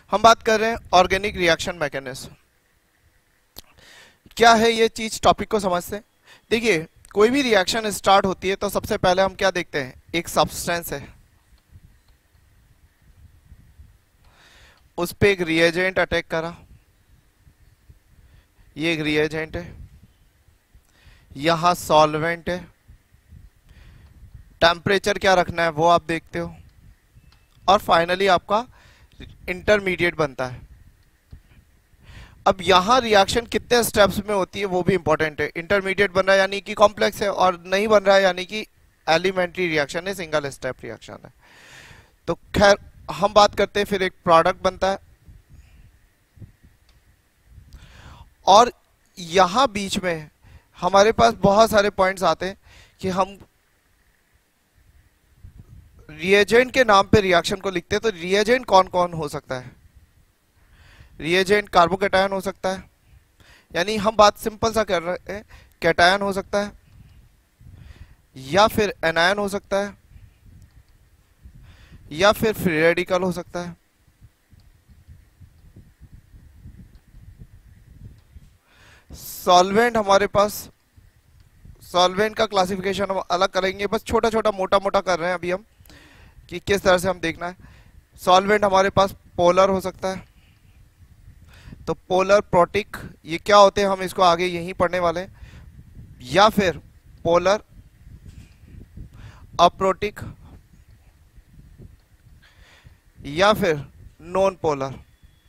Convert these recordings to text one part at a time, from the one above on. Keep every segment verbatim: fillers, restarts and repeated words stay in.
हम बात कर रहे हैं ऑर्गेनिक रिएक्शन मैकेनिज्म। क्या है ये चीज, टॉपिक को समझते हैं। देखिए, कोई भी रिएक्शन स्टार्ट होती है तो सबसे पहले हम क्या देखते हैं, एक सब्सटेंस है, उस पे एक रिएजेंट अटैक करा, ये एक रिएजेंट है, यहां सॉल्वेंट है, टेम्परेचर क्या रखना है वो आप देखते हो, और फाइनली आपका इंटरमीडिएट बनता है। अब यहां रिएक्शन कितने स्टेप्स में होती है वो भी इंपॉर्टेंट है। इंटरमीडिएट बन रहा है यानी कि कॉम्प्लेक्स है, और नहीं बन रहा है यानी कि एलिमेंट्री रिएक्शन है, सिंगल स्टेप रिएक्शन है। तो खैर हम बात करते हैं, फिर एक प्रोडक्ट बनता है, और यहां बीच में हमारे पास बहुत सारे पॉइंट्स आते हैं कि हम रिएजेंट के नाम पे रिएक्शन को लिखते हैं। तो रिएजेंट कौन कौन हो सकता है? रिएजेंट कार्बोकेटायन हो सकता है, यानी हम बात सिंपल सा कर रहे हैं, कैटायन हो सकता है, या फिर एनायन हो सकता है, या फिर फ्री रेडिकल हो सकता है। सॉल्वेंट हमारे पास, सॉल्वेंट का क्लासिफिकेशन हम अलग करेंगे, बस छोटा छोटा मोटा मोटा कर रहे हैं अभी हम कि किस तरह से हम देखना है। सॉल्वेंट हमारे पास पोलर हो सकता है, तो पोलर प्रोटिक, ये क्या होते हैं हम इसको आगे यहीं पढ़ने वाले हैं, या फिर पोलर अप्रोटिक, या फिर नॉन पोलर।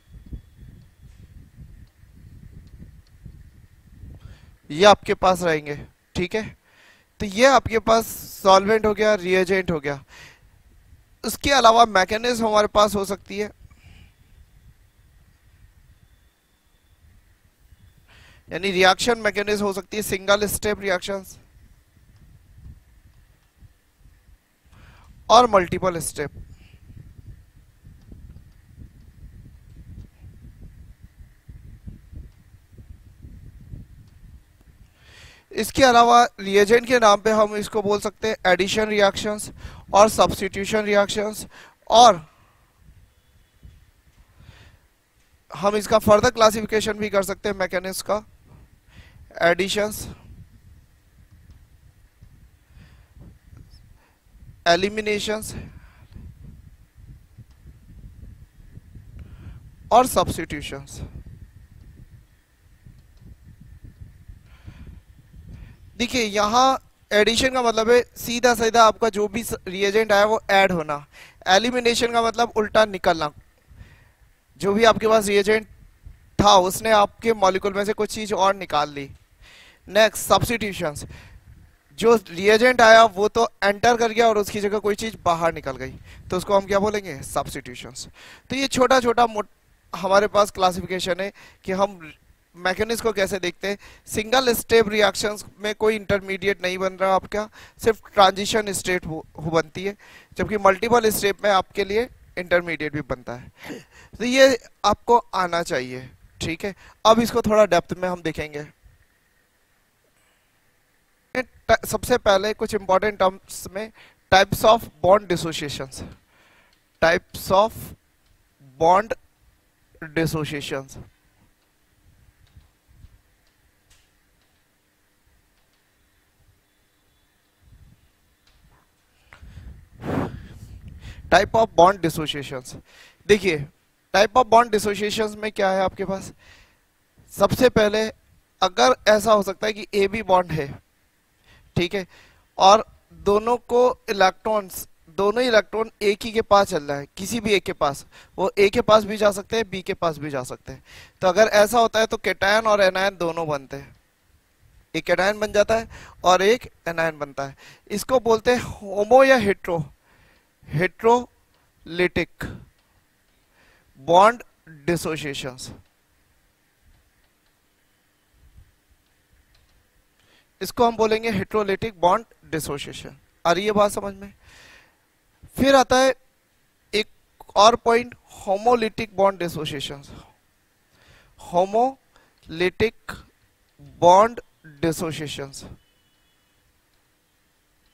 ये आपके पास रहेंगे, ठीक है। तो ये आपके पास सॉल्वेंट हो गया, रिएजेंट हो गया। उसके अलावा मैकेनिज्म हमारे पास हो सकती है, यानी रिएक्शन मैकेनिज्म हो सकती है सिंगल स्टेप रिएक्शंस और मल्टीपल स्टेप। इसके अलावा रिएजेंट के नाम पे हम इसको बोल सकते हैं एडिशन रिएक्शंस और सब्स्टिट्यूशन रिएक्शंस, और हम इसका फर्दर क्लासिफिकेशन भी कर सकते हैं मैकेनिज्म का, एडिशंस, एलिमिनेशंस और सब्स्टिट्यूशंस। देखिए, यहां एडिशन का मतलब है सीधा सीधा आपका जो भी रिएजेंट आया वो ऐड होना। एलिमिनेशन का मतलब उल्टा निकलना, जो भी आपके पास रिएजेंट था उसने आपके मॉलिक्यूल में से कुछ चीज और निकाल ली। नेक्स्ट सब्स्टिट्यूशंस, जो रिएजेंट आया वो तो एंटर कर गया और उसकी जगह कोई चीज बाहर निकल गई, तो उसको हम क्या बोलेंगे, सब्स्टिट्यूशंस। तो ये छोटा छोटा हमारे पास क्लासिफिकेशन है कि हम मैकेनिज्म को कैसे देखते हैं। सिंगल स्टेप रिएक्शंस में कोई इंटरमीडिएट नहीं बन रहा आपका, सिर्फ ट्रांजिशन स्टेट हो, हो बनती है, जबकि मल्टीपल स्टेप में आपके लिए इंटरमीडिएट भी बनता है। तो ये आपको आना चाहिए, ठीक है। अब इसको थोड़ा डेप्थ में हम देखेंगे। सबसे पहले कुछ इंपॉर्टेंट टर्म्स में, types of bond dissociations, types of bond dissociations. Type of bond dissociations, देखिए टाइप ऑफ बॉन्ड डिसोसिएशंस में क्या है आपके पास। सबसे पहले अगर ऐसा हो सकता है कि ए बी बॉन्ड है, ठीक है, और दोनों को इलेक्ट्रॉन्स, दोनों इलेक्ट्रॉन एक ही के पास चल रहा है, किसी भी एक के पास, वो ए के पास भी जा सकते हैं, बी के पास भी जा सकते हैं। तो अगर ऐसा होता है तो कैटायन और एनायन दोनों बनते हैं, एक कैटायन बन जाता है और एक एनायन बनता है। इसको बोलते हैं होमो या हेट्रो, हेट्रोलिटिक बॉन्ड डिसोसिएशंस। इसको हम बोलेंगे हेट्रोलिटिक बॉन्ड डिसोसिएशन। आ रही है बात समझ में? फिर आता है एक और point, homolytic bond dissociation. Homolytic bond dissociation,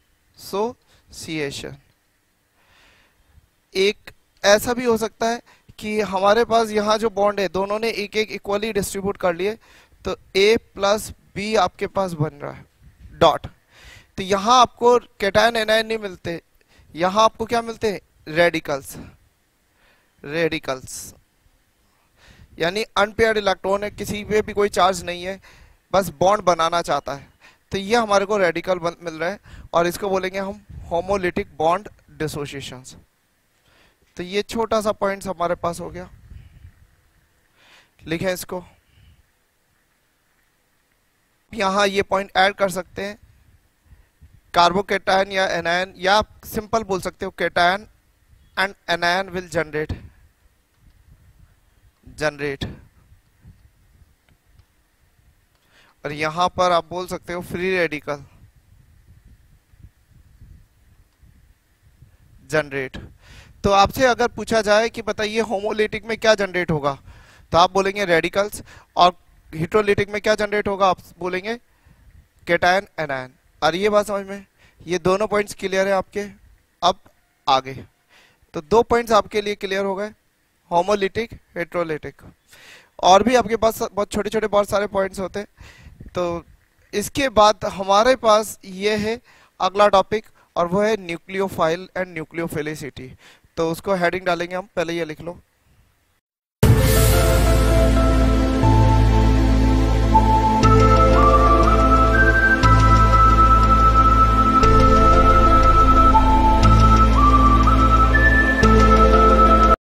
association. एक ऐसा भी हो सकता है कि हमारे पास यहाँ जो बॉन्ड है दोनों ने एक एक इक्वली डिस्ट्रीब्यूट कर लिए, तो ए प्लस बी आपके पास बन रहा है डॉट। तो यहाँ आपको कैटायन एनायन नहीं मिलते, यहाँ आपको क्या मिलते हैं, रेडिकल्स। रेडिकल्स यानी अनपेयर्ड इलेक्ट्रॉन है, किसी पे भी कोई चार्ज नहीं है, बस बॉन्ड बनाना चाहता है, तो ये हमारे को रेडिकल मिल रहा है, और इसको बोलेंगे हम होमोलिटिक बॉन्ड डिसोसिएशंस। तो ये छोटा सा पॉइंट्स हमारे पास हो गया, लिखें इसको। यहाँ ये पॉइंट ऐड कर सकते हैं, कार्बोकेटायन या एनायन, या आप सिंपल बोल सकते हो cation and anion will generate generate और यहां पर आप बोल सकते हो फ्री रेडिकल जनरेट। तो आपसे अगर पूछा जाए कि बताइए होमोलिटिक में क्या जनरेट होगा, तो आप बोलेंगे रेडिकल्स, और हेटेरोलिटिक में क्या जनरेट होगा, आप बोलेंगे कैटायन एनायन। और ये बात समझ में, ये दोनों पॉइंट्स क्लियर है आपके। अब आगे तो दो पॉइंट्स आपके लिए क्लियर हो गए, होमोलिटिक हेटेरोलिटिक। और भी आपके पास बहुत छोटे छोटे बहुत सारे पॉइंट्स होते हैं। तो इसके बाद हमारे पास ये है अगला टॉपिक, और वो है न्यूक्लियोफाइल एंड न्यूक्लियोफिलिसिटी। तो उसको हेडिंग डालेंगे हम, पहले ये लिख लो।